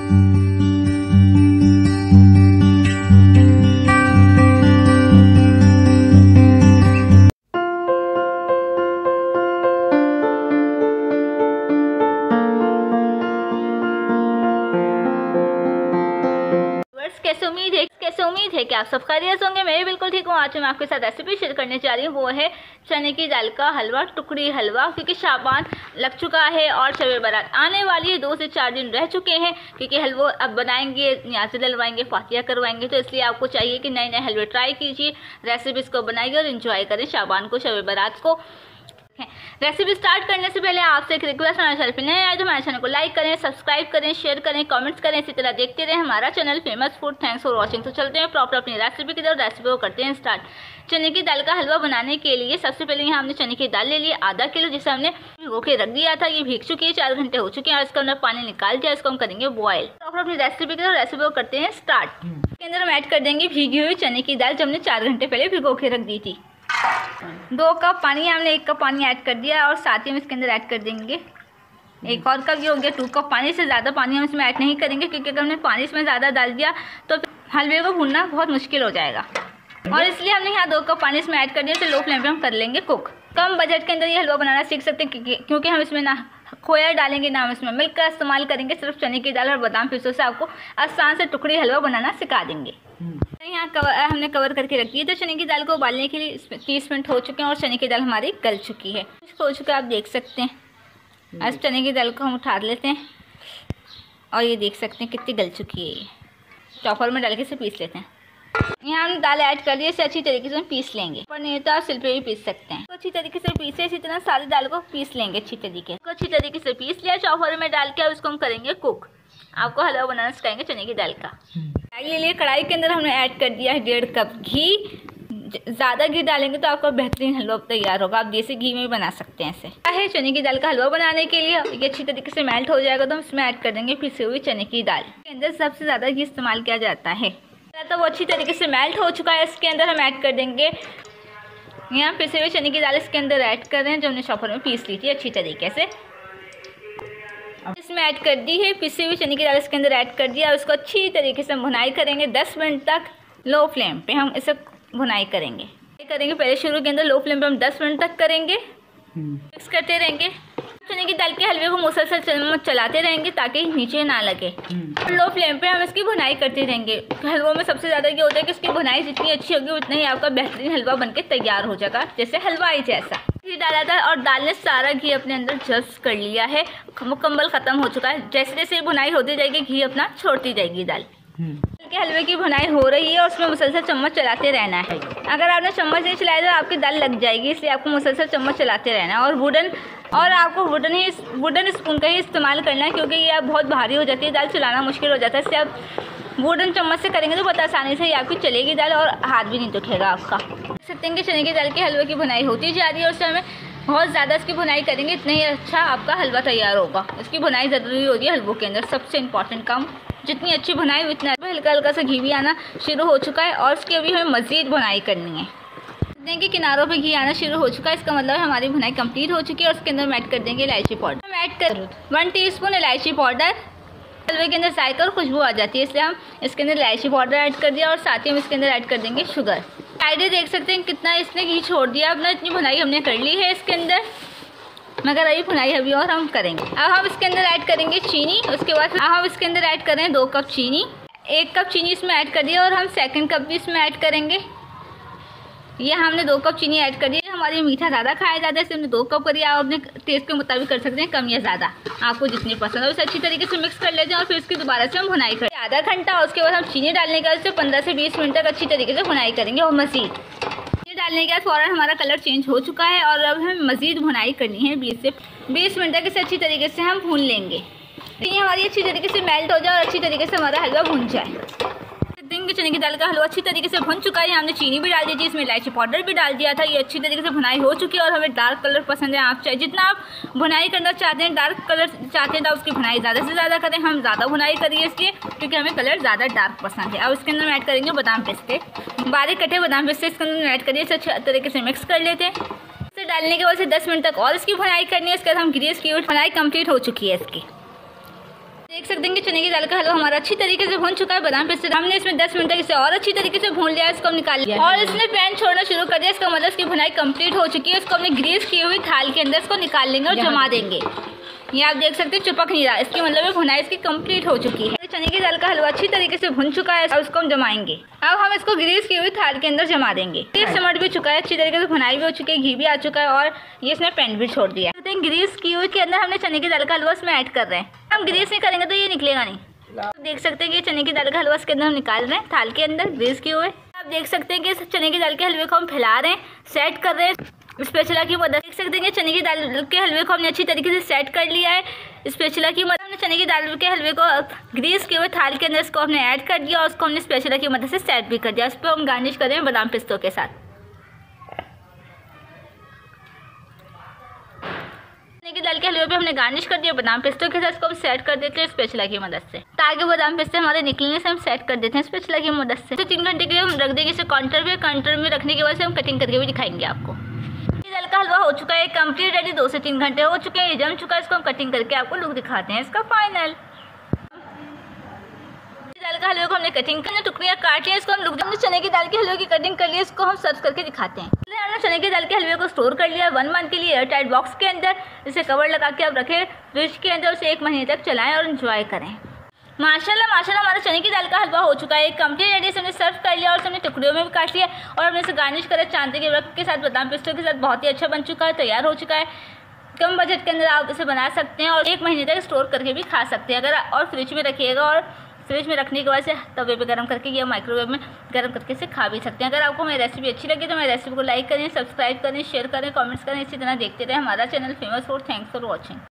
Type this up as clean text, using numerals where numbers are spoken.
कैसे उम्मीद है कि आप सब खैरियत होंगे। मैं बिल्कुल ठीक हूँ। आज मैं आपके साथ रेसिपी शेयर करने जा रही हूँ, वो है चने की दाल का हलवा, टुकड़ी हलवा। क्योंकि शाबान लग चुका है और शब बारात आने वाली है, 2 से 4 दिन रह चुके हैं। क्योंकि हलवा अब बनाएंगे, न्याज़े डलवाएंगे, फातिया करवाएंगे, तो इसलिए आपको चाहिए कि नए नए हलवे ट्राई कीजिए, रेसिपीज़ को बनाइए और इन्जॉय करें शाबान को, शब बारात को। रेसिपी स्टार्ट करने से पहले आपसे एक रिक्वेस्ट, हमारे चैनल पे नए आए तो हमारे चैनल को लाइक करें, सब्सक्राइब करें, शेयर करें, कमेंट्स करें। इसी तरह देखते रहें हमारा channel famous food. Thanks for watching. तो चलते हैं प्रॉपर अपनी रेसिपी की तरफ। रेसिपी को करते हैं स्टार्ट। चने की दाल का हलवा बनाने के लिए सबसे पहले यहाँ हमने चने की दाल ले ली आधा किलो, जिसे हमने भिगो के रख दिया था। ये भीग चुकी है, 4 घंटे हो चुके हैं और इसका हमने पानी निकाल दिया। इसको हम करेंगे बॉयल। प्रॉपर अपनी रेसिपी की तरफ। रेसिपी को करते हैं स्टार्ट। इसके अंदर हम ऐड कर देंगे भीगी हुई चने की दाल, जो हमने 4 घंटे पहले भिगो के रख दी थी। 2 कप पानी, हमने 1 कप पानी ऐड कर दिया और साथ ही हम इसके अंदर ऐड कर देंगे एक और कप, ये हो गया 2 कप पानी। से ज़्यादा पानी हम इसमें ऐड नहीं करेंगे, क्योंकि अगर हमने पानी इसमें ज़्यादा डाल दिया तो हलवे को भूनना बहुत मुश्किल हो जाएगा, और इसलिए हमने यहाँ 2 कप पानी इसमें ऐड कर दिया। तो लो फ्लेम पे हम कर लेंगे कुक। कम बजट के अंदर ये हलवा बनाना सीख सकते हैं, क्योंकि हम इसमें ना खोया डालेंगे, ना हम इसमें मिल्क का इस्तेमाल करेंगे। सिर्फ चने की दाल और बादाम पिस्तों से आपको आसान से टुकड़ी हलवा बनाना सिखा देंगे। यहाँ हमने कवर करके रख दिया। तो चने की दाल को उबालने के लिए 30 मिनट हो चुके हैं और चने की दाल हमारी गल चुकी है। हो चुका आप देख सकते हैं। आज चने की दाल को हम उठा लेते हैं और ये देख सकते हैं कितनी गल चुकी है। ये चॉपर में डाल के इसे पीस लेते हैं। यहाँ हमने दाल ऐड कर दी, इसे अच्छी तरीके से हम पीस लेंगे। पर नहीं तो आप सिल पे भी पीस सकते हैं। तो अच्छी तरीके से पीसे, इसी तरह सारी दाल को पीस लेंगे अच्छी तरीके से पीस लिया। चॉपर में डाल के उसको हम करेंगे कुक। आपको हलवा बनाना सिखाएंगे चने की दाल का। कढ़ाई ले लिए, कढ़ाई के अंदर हमने ऐड कर दिया है 1.5 कप घी। ज़्यादा घी डालेंगे तो आपका बेहतरीन हलवा तैयार होगा। आप देसी घी में भी बना सकते हैं ऐसे। है चने की दाल का हलवा बनाने के लिए ये अच्छी तरीके से मेल्ट हो जाएगा तो हम इसमें ऐड कर देंगे पिसी हुई चने की दाल। इसके अंदर सबसे ज़्यादा घी इस्तेमाल किया जाता है। तो वो अच्छी तरीके से मेल्ट हो चुका है। इसके अंदर हम ऐड कर देंगे यहाँ पिसे हुए चने की दाल। इसके अंदर ऐड कर रहे हैं, जो हमने चॉपर में पीस ली थी अच्छी तरीके से। इसमें ऐड कर दी है पिसी हुई चने की दाल, इसके अंदर ऐड कर दिया। उसको अच्छी तरीके से भुनाई करेंगे 10 मिनट तक। लो फ्लेम पे हम इसे भुनाई करेंगे। पहले शुरू के अंदर लो फ्लेम पे हम 10 मिनट तक करेंगे। मिक्स करते रहेंगे। चने की दाल के हलवे को मुसलसल चलाते रहेंगे ताकि नीचे ना लगे। लो फ्लेम पे हम इसकी भुनाई करते रहेंगे। हलवों में सबसे ज़्यादा ये होता है कि इसकी भुनाई जितनी अच्छी होगी उतना ही आपका बेहतरीन हलवा बनके तैयार हो जाएगा, जैसे हलवाई जैसा। घी डाला था और दाल ने सारा घी अपने अंदर जज्ब कर लिया है, मुकम्मल ख़त्म हो चुका है। जैसे जैसे भुनाई होती जाएगी घी अपना छोड़ती जाएगी दाल। के हलवे की भुनाई हो रही है और उसमें मुसलसल चम्मच चलाते रहना है। अगर आपने चम्मच नहीं चलाया तो आपकी दाल लग जाएगी, इसलिए आपको मुसलसल चम्मच चलाते रहना है। और आपको वुडन स्पून का ही इस्तेमाल करना है, क्योंकि ये बहुत भारी हो जाती है दाल, चलाना मुश्किल हो जाता है। इससे आप वुडन चम्मच से करेंगे तो बहुत आसानी से आपकी चलेगी दाल और हाथ भी नहीं दुखेगा आपका। देख सकते हैं कि चने की दाल के हलवे की भुनाई होती जा रही है और उससे हमें बहुत ज़्यादा इसकी भुनाई करेंगे इतना ही अच्छा आपका हलवा तैयार होगा। इसकी भुनाई ज़रूरी होती है हलवों के अंदर, सबसे इम्पॉर्टेंट काम। जितनी अच्छी भुनाई उतना हल्का हल्का सा घी भी आना शुरू हो चुका है और उसकी अभी हमें मज़ीद भुनाई करनी है। देखिए किनारों पे घी आना शुरू हो चुका है, इसका मतलब हमारी भुनाई कंप्लीट हो चुकी है। और उसके अंदर हम ऐड कर देंगे इलायची पाउडर। हम ऐड कर 1 टीस्पून इलायची पाउडर। हलवे के अंदर जायका और खुशबू आ जाती है, इसलिए हम इसके अंदर इलायची पाउडर ऐड कर दिया और साथ ही हम इसके अंदर ऐड कर देंगे शुगर। साइड देख सकते हैं कितना इसने घी छोड़ दिया अपना, इतनी भुनाई हमने कर ली है इसके अंदर, मगर अभी भुनाई अभी और हम करेंगे। अब हम इसके अंदर ऐड करेंगे चीनी। उसके बाद हम इसके अंदर ऐड करें 2 कप चीनी। 1 कप चीनी इसमें ऐड कर दिया और हम 2nd कप भी इसमें ऐड करेंगे। ये हमने 2 कप चीनी ऐड कर दी। हमारी मीठा ज़्यादा खाया जाता है, इसलिए हमने 2 कप करिए। आप अपने टेस्ट के मुताबिक कर सकते हैं, कम या ज़्यादा, आपको जितनी पसंद है। उसे अच्छी तरीके से मिक्स कर लेते हैं और फिर उसकी दोबारा से हम भुनाई करें आधा घंटा। उसके बाद हम चीनी डालने के बाद उसे 15 से 20 मिनट तक अच्छी तरीके से भुनाई करेंगे। और मज़ीद डालने के बाद फ़ौरन हमारा कलर चेंज हो चुका है और अब हमें मज़ीद भुनाई करनी है 20 से 20 मिनट तक। इसे अच्छी तरीके से हम भून लेंगे। ये हमारी अच्छी तरीके से मेल्ट हो जाए और अच्छी तरीके से हमारा हलवा भुन जाए। चने की दाल का हलवा अच्छी तरीके से भुन चुका है। हमने चीनी भी डाल दी थी, इसमें इलायची पाउडर भी डाल दिया था। ये अच्छी तरीके से भुनाई हो चुकी है और हमें डार्क कलर पसंद है। आप चाहे जितना आप भुनाई करना चाहते हैं, डार्क कलर चाहते हैं तो उसकी भुनाई ज़्यादा से ज़्यादा करें। हम ज़्यादा भुनाई करिए इसलिए क्योंकि हमें कलर ज़्यादा डार्क पसंद है। अब इसके अंदर ऐड करेंगे बादाम पिस्ते, बारीक कटे बादाम पिस्ते इसके अंदर ऐड करिए। इसे अच्छे तरीके से मिक्स कर लेते हैं। इसे डालने के बाद से 10 मिनट तक और इसकी भुनाई करनी है। इसके बाद हम गिरीस की भुनाई कंप्लीट हो चुकी है इसकी। देख सकते हैं कि चने की दाल का हलवा हमारा अच्छी तरीके से भून चुका है। बादाम पिस्ता हमने इसमें 10 मिनट तक इसे और अच्छी तरीके से भून लिया है। इसको हम निकाल लिया और इसने पैन छोड़ना शुरू कर दिया। इसका मतलब इसकी भुनाई कंप्लीट हो चुकी है। इसको हमने ग्रीस की हुई थाल के अंदर इसको निकाल लेंगे और जमा देंगे। ये आप देख सकते हैं चिपक नहीं रहा, इसकी मतलब भुनाई इसकी कंप्लीट हो चुकी है। चने की दाल का हलवा अच्छी तरीके से भुन चुका है। अब इसको हम जमाएंगे। अब हम इसको ग्रीस की हुई थाल के अंदर जमा देंगे। ये सिमट भी चुका है, अच्छी तरीके से भुनाई भी हो चुकी है, घी भी आ चुका है और ये इसने पैन भी छोड़ दिया है। ग्रीस की हुई के अंदर हमने चने की दाल का हलवा इसमें ऐड कर रहे हैं। हम ग्रीस नहीं करेंगे तो ये निकलेगा नहीं। देख सकते हैं कि चने की दाल का हलवा इसके अंदर हम निकाल रहे हैं थाल के अंदर ग्रीस किए हुए। आप देख सकते हैं कि चने की दाल के हलवे को हम फैला रहे हैं, सेट कर रहे हैं स्पैचुला की मदद। देख सकते हैं कि चने की दाल के हलवे को हमने अच्छी तरीके से सेट कर लिया है स्पैचुला की मदद। हमने चने की दाल के हलवे को ग्रीस किए हुए थाल के अंदर इसको हमने ऐड कर दिया और उसको हमने स्पैचुला की मदद से सेट भी कर दिया। उस पर हम गार्निश कर रहे हैं बादाम पिस्तों के साथ। चने की दाल के हलवे पे हमने गार्निश कर दिया बादाम पिस्तों के साथ। इसको हम सेट कर देते हैं स्पैचुला की मदद से, ताकि बादाम पिस्ते हमारे निकलने से हम सेट कर देते हैं स्पैचुला की मदद से। तो 3 घंटे के लिए हम रख देंगे इसे काउंटर में रखने के बाद से हम कटिंग करके भी दिखाएंगे आपको। दाल का हलवा हो चुका है कंप्लीट रेडी। 2 से 3 घंटे हो चुके हैं, ये जम चुका है। इसको हम कटिंग करके आपको लुक दिखाते हैं इसका फाइनल। दाल का हलवे को हमने कटिंग करने टुकड़ियाँ काट लिया। इसको हम लुक, हमने चने की दाल के हलवे की कटिंग कर ली। इसको हम सर्व करके दिखाते हैं। हमने चने की दाल के हलवे को स्टोर कर लिया 1 मंथ के लिए एयर टाइट बॉक्स के अंदर। इसे कवर लगा के आप रखें फ्रिज के अंदर, उसे 1 महीने तक चलाएं और एंजॉय करें। माशाल्लाह हमारा चने की दाल का हलवा हो चुका है कंप्लीट रेडी। से हमने सर्व कर लिया और हमने टुकड़ियों में भी काट लिया और हमने इसे गार्निश करा चांदी के वर्क के साथ, बादाम पिस्तों के साथ। बहुत ही अच्छा बन चुका है, तैयार हो चुका है। कम बजट के अंदर आप इसे बना सकते हैं और 1 महीने तक स्टोर करके भी खा सकते हैं अगर, और फ्रिज में रखिएगा। और फ्रिज में रखने के बाद से तवे पे गर्म करके या माइक्रोवेव में गर्म करके इसे खा भी सकते हैं। अगर आपको मेरी रेसिपी अच्छी लगी तो मेरी रेसिपी को लाइक करें, सब्सक्राइब करें, शेयर करें, कमेंट्स करें। इसी तरह देखते रहें हमारा channel famous food. Thanks for watching.